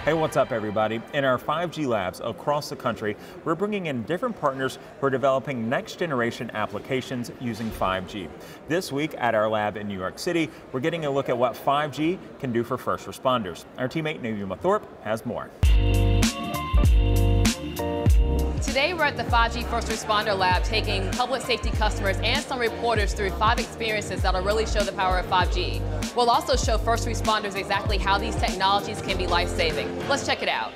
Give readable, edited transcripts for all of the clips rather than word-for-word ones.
Hey, what's up, everybody? In our 5G labs across the country, we're bringing in different partners who are developing next-generation applications using 5G. This week at our lab in New York City, we're getting a look at what 5G can do for first responders. Our teammate Naomi Thorpe has more. Today we're at the 5G First Responder Lab taking public safety customers and some reporters through 5 experiences that'll really show the power of 5G. We'll also show first responders exactly how these technologies can be life-saving. Let's check it out.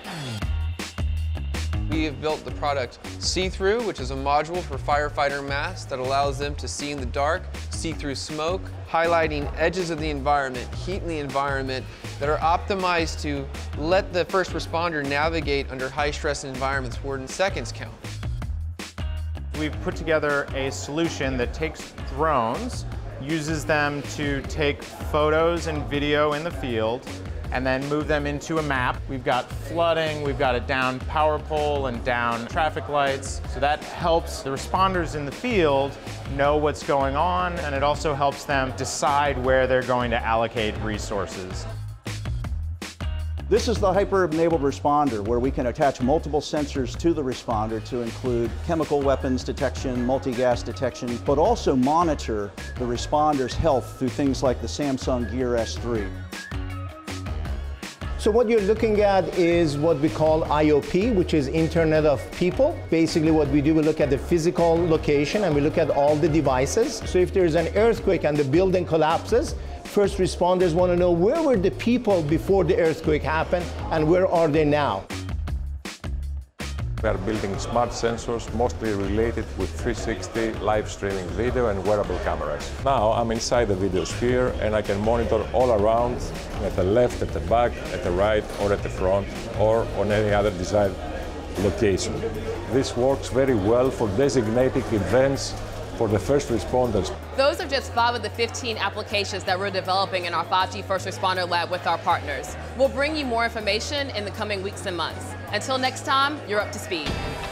We have built the product SeeThrough, which is a module for firefighter masks that allows them to see in the dark, see through smoke, highlighting edges of the environment, heat in the environment, that are optimized to let the first responder navigate under high-stress environments where in seconds count. We've put together a solution that takes drones, uses them to take photos and video in the field, and then move them into a map. We've got flooding, we've got a down power pole and down traffic lights. So that helps the responders in the field know what's going on, and it also helps them decide where they're going to allocate resources. This is the hyper-enabled responder, where we can attach multiple sensors to the responder to include chemical weapons detection, multi-gas detection, but also monitor the responder's health through things like the Samsung Gear S3. So what you're looking at is what we call IoP, which is Internet of People. Basically what we do, we look at the physical location and we look at all the devices. So if there's an earthquake and the building collapses, first responders want to know where were the people before the earthquake happened and where are they now. We are building smart sensors, mostly related with 360 live streaming video and wearable cameras. Now I'm inside the video sphere and I can monitor all around, at the left, at the back, at the right, or at the front, or on any other desired location. This works very well for designating events for the first responders. Those are just 5 of the 15 applications that we're developing in our 5G First Responder Lab with our partners. We'll bring you more information in the coming weeks and months. Until next time, you're up to speed.